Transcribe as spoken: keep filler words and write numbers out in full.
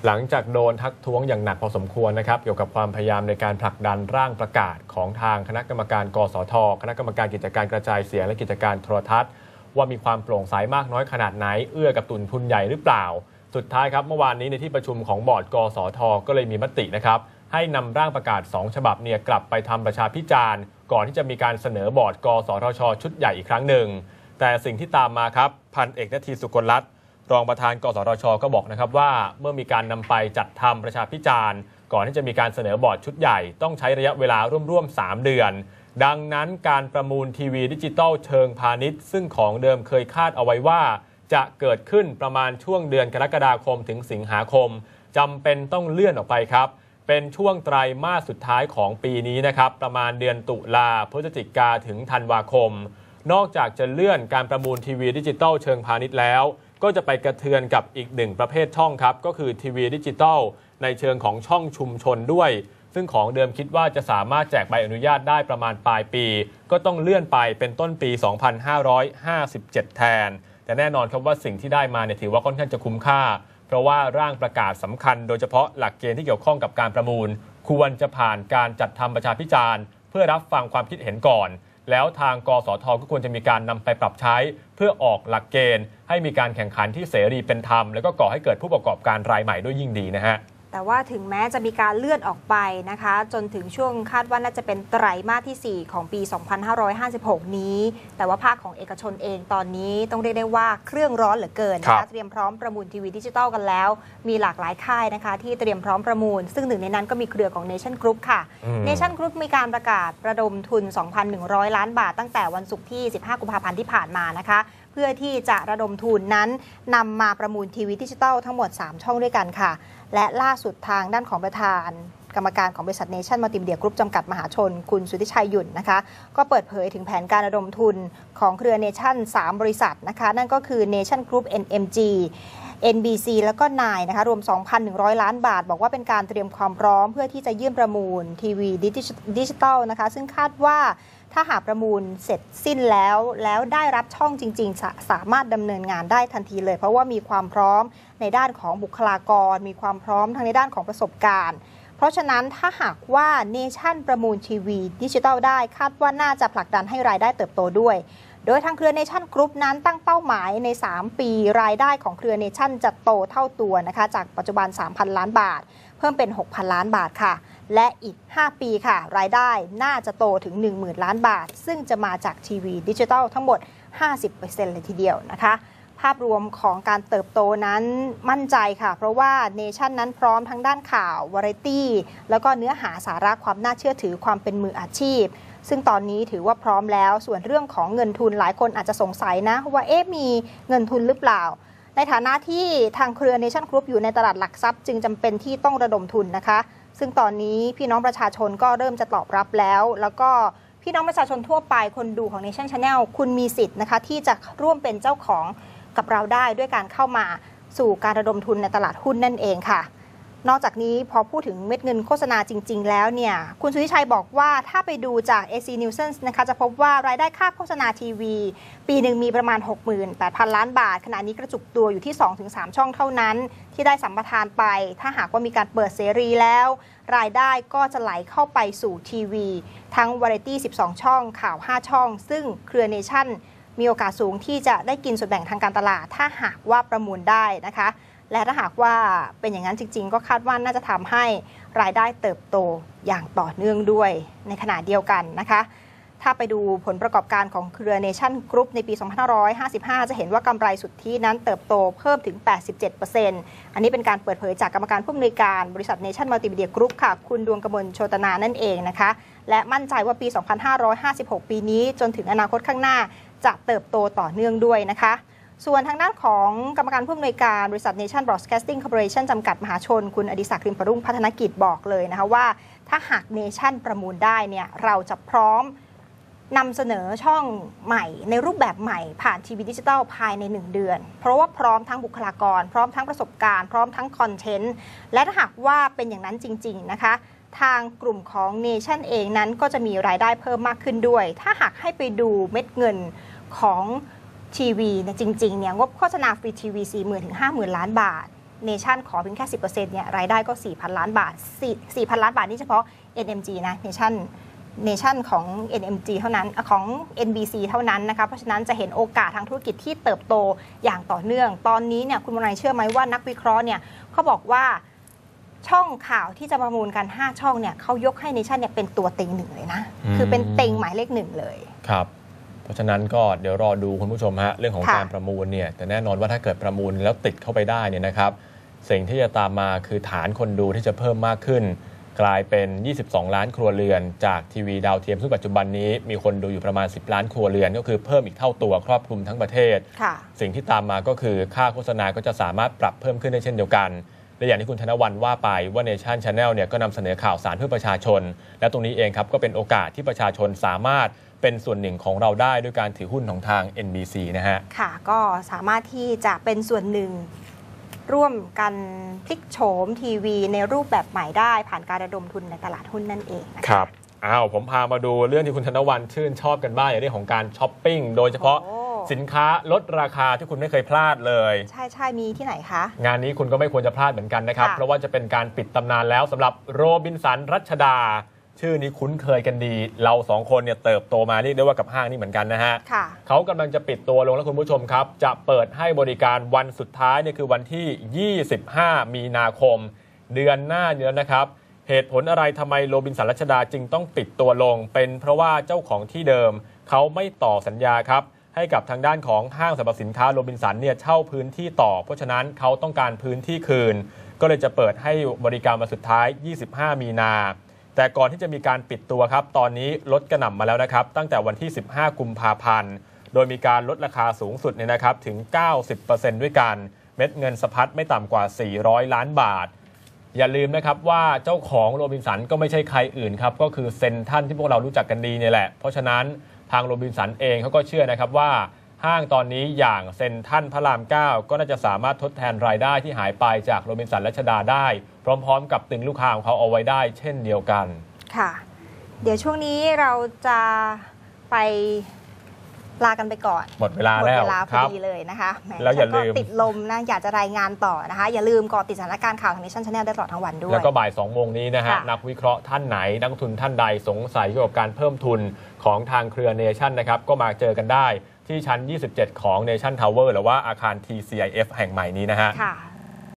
หลังจากโดนทักท้วงอย่างหนักพอสมควรนะครับเกี่ยวกับความพยายามในการผลักดันร่างประกาศของทางคณะกรรมการกสทคณะกรรมการกิจการกระจายเสียงและกิจการโทรทัศน์ว่ามีความโปร่งใสมากน้อยขนาดไหนเอื้อกับตุนทุนใหญ่หรือเปล่าสุดท้ายครับเมื่อวานนี้ในที่ประชุมของบอร์ดกสทก็เลยมีมตินะครับให้นำร่างประกาศสองฉบับเนี่ยกลับไปทำประชาพิจารณ์ก่อนที่จะมีการเสนอบอร์ดกสทชชุดใหญ่อีกครั้งหนึ่งแต่สิ่งที่ตามมาครับพันเอกณทีสุกลรัตน์รองประธานกสทชก็บอกนะครับว่าเมื่อมีการนำไปจัดทำประชาพิจารณ์ก่อนที่จะมีการเสนอบอร์ดชุดใหญ่ต้องใช้ระยะเวลาร่วมๆสามเดือนดังนั้นการประมูลทีวีดิจิตอลเชิงพาณิชย์ซึ่งของเดิมเคยคาดเอาไว้ว่าจะเกิดขึ้นประมาณช่วงเดือนกรกฎาคมถึงสิงหาคมจำเป็นต้องเลื่อนออกไปครับเป็นช่วงไตรมาสสุดท้ายของปีนี้นะครับประมาณเดือนตุลาพฤศจิกาถึงธันวาคมนอกจากจะเลื่อนการประมูลทีวีดิจิตอลเชิงพาณิชย์แล้วก็จะไปกระเทือนกับอีกหนึ่งประเภทช่องครับก็คือทีวีดิจิตอลในเชิงของช่องชุมชนด้วยซึ่งของเดิมคิดว่าจะสามารถแจกใบอนุญาตได้ประมาณปลายปีก็ต้องเลื่อนไปเป็นต้นปีสองพันห้าร้อยห้าสิบเจ็ดแทนแต่แน่นอนครับว่าสิ่งที่ได้มาเนี่ยถือว่าค่อนข้างจะคุ้มค่าเพราะว่าร่างประกาศสำคัญโดยเฉพาะหลักเกณฑ์ที่เกี่ยวข้องกับการประมูลควรจะผ่านการจัดทำประชาพิจารณ์เพื่อรับฟังความคิดเห็นก่อนแล้วทางกสทก็ควรจะมีการนำไปปรับใช้เพื่อออกหลักเกณฑ์ให้มีการแข่งขันที่เสรีเป็นธรรมแล้วก็ก่อให้เกิดผู้ประกอบการรายใหม่ด้วยยิ่งดีนะฮะแต่ว่าถึงแม้จะมีการเลื่อนออกไปนะคะจนถึงช่วงคาดว่าน่าจะเป็นไตรมาสที่สี่ของปีสองพันห้าร้อยห้าสิบหกนี้แต่ว่าภาคของเอกชนเองตอนนี้ต้องเรียกได้ว่าเครื่องร้อนเหลือเกินนะคะเตรียมพร้อมประมูลทีวีดิจิทัลกันแล้วมีหลากหลายค่ายนะคะที่เตรียมพร้อมประมูลซึ่งหนึ่งในนั้นก็มีเครือของ Nation Group ค่ะ Nation Group มีการประกาศระดมทุน สองพันหนึ่งร้อย ล้านบาทตั้งแต่วันศุกร์ที่สิบห้ากุมภาพันธ์ที่ผ่านมานะคะเพื่อที่จะระดมทุนนั้นนำมาประมูลทีวีดิจิทัลทั้งหมดสามช่องด้วยกันค่ะและล่าสุดทางด้านของประธานกรรมการของบริษัท Nation Multimedia Group จำกัดมหาชนคุณสุทธิชัยหยุ่นนะคะก็เปิดเผยถึงแผนการระดมทุนของเครือ Nation สามบริษัทนะคะนั่นก็คือ Nation Group เอ็น เอ็ม จี เอ็น บี ซี แล้วก็ ไนน์ นะคะรวม สองพันหนึ่งร้อย ล้านบาทบอกว่าเป็นการเตรียมความพร้อมเพื่อที่จะยื่นประมูลทีวีดิจิทัลนะคะซึ่งคาดว่าถ้าหากประมูลเสร็จสิ้นแล้วแล้วได้รับช่องจริงๆ ส, สามารถดำเนินงานได้ทันทีเลยเพราะว่ามีความพร้อมในด้านของบุคลากรมีความพร้อมทั้งในด้านของประสบการณ์เพราะฉะนั้นถ้าหากว่าเนชั่นประมูลทีวีดิจิทัลได้คาดว่าน่าจะผลักดันให้รายได้เติบโตด้วยโดยทางเครือ Nation Group นั้นตั้งเป้าหมายในสามปีรายได้ของเครือ Nation จะโตเท่าตัวนะคะจากปัจจุบัน สามพัน ล้านบาทเพิ่มเป็น หกพัน ล้านบาทค่ะและอีกห้าปีค่ะรายได้น่าจะโตถึง หนึ่งหมื่น ล้านบาทซึ่งจะมาจากทีวีดิจิทัลทั้งหมด ห้าสิบเปอร์เซ็นต์ เลยทีเดียวนะคะภาพรวมของการเติบโตนั้นมั่นใจค่ะเพราะว่า Nation นั้นพร้อมทั้งด้านข่าววาไรตี้แล้วก็เนื้อหาสาระความน่าเชื่อถือความเป็นมืออาชีพซึ่งตอนนี้ถือว่าพร้อมแล้วส่วนเรื่องของเงินทุนหลายคนอาจจะสงสัยนะว่าเอ๊ะมีเงินทุนหรือเปล่าในฐานะที่ทางเครือ Nation Group อยู่ในตลาดหลักทรัพย์จึงจำเป็นที่ต้องระดมทุนนะคะซึ่งตอนนี้พี่น้องประชาชนก็เริ่มจะตอบรับแล้วแล้วก็พี่น้องประชาชนทั่วไปคนดูของ Nation Channel คุณมีสิทธิ์นะคะที่จะร่วมเป็นเจ้าของกับเราได้ด้วยการเข้ามาสู่การระดมทุนในตลาดหุ้นนั่นเองค่ะนอกจากนี้พอพูดถึงเม็ดเงินโฆษณาจริงๆแล้วเนี่ยคุณสุทธิชัยบอกว่าถ้าไปดูจาก เอ ซี Nielsen นะคะจะพบว่ารายได้ค่าโฆษณาทีวีปีหนึ่งมีประมาณ หกหมื่นแปดพัน ล้านบาทขณะนี้กระจุกตัวอยู่ที่ สองถึงสาม ช่องเท่านั้นที่ได้สัมปทานไปถ้าหากว่ามีการเปิดเสรีแล้วรายได้ก็จะไหลเข้าไปสู่ทีวีทั้งวาไรตี้สิบสองช่องข่าวห้าช่องซึ่งเครือ Nation มีโอกาสสูงที่จะได้กินส่วนแบ่งทางการตลาดถ้าหากว่าประมูลได้นะคะและถ้าหากว่าเป็นอย่างนั้นจริงๆก็คาดว่าน่าจะทำให้รายได้เติบโตอย่างต่อเนื่องด้วยในขณะเดียวกันนะคะถ้าไปดูผลประกอบการของเครือ Nation Group ในปี สองพันห้าร้อยห้าสิบห้า จะเห็นว่ากำไรสุทธินั้นเติบโตเพิ่มถึง แปดสิบเจ็ดเปอร์เซ็นต์ อันนี้เป็นการเปิดเผยจากกรรมการผู้อำนวยการบริษัท Nation Multimedia Group ค่ะคุณดวงกมลโชตนานั่นเองนะคะและมั่นใจว่าปี สองพันห้าร้อยห้าสิบหก ปีนี้จนถึงอนาคตข้างหน้าจะเติบโตต่อเนื่องด้วยนะคะส่วนทางด้านของกรรมการผู้อำนวยการบริษัท Nation Broadcasting Corporation จำกัดมหาชนคุณอดิศักดิ์ ริมพรุ่งพัฒนกิจบอกเลยนะคะว่าถ้าหาก Nation ประมูลได้เนี่ยเราจะพร้อมนำเสนอช่องใหม่ในรูปแบบใหม่ผ่านทีวีดิจิทัลภายในหนึ่งเดือนเพราะว่าพร้อมทั้งบุคลากรพร้อมทั้งประสบการณ์พร้อมทั้งคอนเทนต์และถ้าหากว่าเป็นอย่างนั้นจริงๆนะคะทางกลุ่มของ Nation เองนั้นก็จะมีรายได้เพิ่มมากขึ้นด้วยถ้าหากให้ไปดูเม็ดเงินของทีวีเนี่ยจริงๆเนี่ยงบโฆษณาฟรีทีวี สี่หมื่น ถึง ห้าหมื่น ล้านบาทเนชั่นขอเพียงแค่ สิบเปอร์เซ็นต์ เนี่ยรายได้ก็ สี่พัน ล้านบาท สี่พัน ล้านบาทนี่เฉพาะ เอ็น เอ็ม จี นะเนชั่นเนชั่นของ เอ็น เอ็ม จี เท่านั้นของ เอ็น บี ซี เท่านั้นนะคะเพราะฉะนั้นจะเห็นโอกาสทางธุรกิจที่เติบโตอย่างต่อเนื่องตอนนี้เนี่ยคุณมนายเชื่อไหมว่านักวิเคราะห์เนี่ยเขาบอกว่าช่องข่าวที่จะประมูลกันห้าช่องเนี่ยเขายกให้เนชั่นเนี่ยเป็นตัวเต็งหนึ่งเลยนะคือเป็นเต็งหมายเลขหนึ่งเลยครับเพราะฉะนั้นก็เดี๋ยวรอดูคุณผู้ชมฮะเรื่องของการประมูลเนี่ยแต่แน่นอนว่าถ้าเกิดประมูลแล้วติดเข้าไปได้เนี่ยนะครับสิ่งที่จะตามมาคือฐานคนดูที่จะเพิ่มมากขึ้นกลายเป็นยี่สิบสองล้านครัวเรือนจากทีวีดาวเทียมซึ่งปัจจุบันนี้มีคนดูอยู่ประมาณสิบล้านครัวเรือนก็คือเพิ่มอีกเท่าตัวครอบคลุมทั้งประเทศสิ่งที่ตามมาก็คือค่าโฆษณาก็จะสามารถปรับเพิ่มขึ้นได้เช่นเดียวกันและอย่างที่คุณธนวัลย์ว่าไปว่าเนชั่น Channel เนี่ยก็นำเสนอข่าวสารเพื่อประชาชนและตรงนี้เองครับก็เป็นโอกาสที่ประชาชนสามารถเป็นส่วนหนึ่งของเราได้ด้วยการถือหุ้นของทาง เอ็น บี ซี นะฮะค่ะก็สามารถที่จะเป็นส่วนหนึ่งร่วมกันพลิกโฉมทีวีในรูปแบบใหม่ได้ผ่านการระดมทุนในตลาดหุ้นนั่นเองนะคะครับอ้าวผมพามาดูเรื่องที่คุณธนวัลย์ชื่นชอบกันบ้างอย่างเรื่องของการช้อปปิ้งโดยเฉพาะสินค้าลดราคาที่คุณไม่เคยพลาดเลยใช่ใช่มีที่ไหนคะงานนี้คุณก็ไม่ควรจะพลาดเหมือนกันนะครับเพราะว่าจะเป็นการปิดตำนานแล้วสำหรับโรบินสันรัชดาชื่อนี้คุ้นเคยกันดีเราสองคนเนี่ยเติบโตมาเรียกได้ว่ากับห้างนี้เหมือนกันนะฮะเขากำลังจะปิดตัวลงแล้วคุณผู้ชมครับจะเปิดให้บริการวันสุดท้ายเนี่ยคือวันที่ยี่สิบห้ามีนาคมเดือนหน้านี้นะครับเหตุผลอะไรทำไมโรบินสันรัชดาจึงต้องปิดตัวลงเป็นเพราะว่าเจ้าของที่เดิมเขาไม่ต่อสัญญาครับให้กับทางด้านของห้างสรรพสินค้าโรบินสันเนี่ยเช่าพื้นที่ต่อเพราะฉะนั้นเขาต้องการพื้นที่คืนก็เลยจะเปิดให้บริการวันสุดท้ายยี่สิบห้ามีนาแต่ก่อนที่จะมีการปิดตัวครับตอนนี้ลดกระหน่ำมาแล้วนะครับตั้งแต่วันที่สิบห้ากุมภาพันธ์โดยมีการลดราคาสูงสุดเนี่ยนะครับถึง เก้าสิบเปอร์เซ็นต์ ด้วยกันเม็ดเงินสะพัดไม่ต่ำกว่าสี่ร้อยล้านบาทอย่าลืมนะครับว่าเจ้าของโรบินสันก็ไม่ใช่ใครอื่นครับก็คือเซนทรัลที่พวกเรารู้จักกันดีเนี่ยแหละเพราะฉะนั้นทางโรบินสันเองเขาก็เชื่อนะครับว่าห้างตอนนี้อย่างเซ็นทรัลพระรามเก้าก็น่าจะสามารถทดแทนรายได้ที่หายไปจากโรบินสันรัชดาได้พร้อมๆกับตึงลูกค้าของเขาเอาไว้ได้เช่นเดียวกันค่ะเดี๋ยวช่วงนี้เราจะไปลากันไปก่อนหมดเวลาแล้วหมดเวลาพอดีเลยนะคะแล้วอย่าลืมติดลมนะอยากจะรายงานต่อนะคะอย่าลืมเกาะติดสถานการณ์ข่าวทาง Nation Channel ได้ตลอดทั้งวันด้วยแล้วก็บ่ายสองโมงนี้นะฮะนักวิเคราะห์ท่านไหนนักทุนท่านใดสงสัยเกี่ยวกับการเพิ่มทุนของทางเครือ Nation นะครับก็มาเจอกันได้ที่ชั้นยี่สิบเจ็ดของ Nation Tower หรือว่าอาคาร ที ซี ไอ เอฟ แห่งใหม่นี้นะฮะ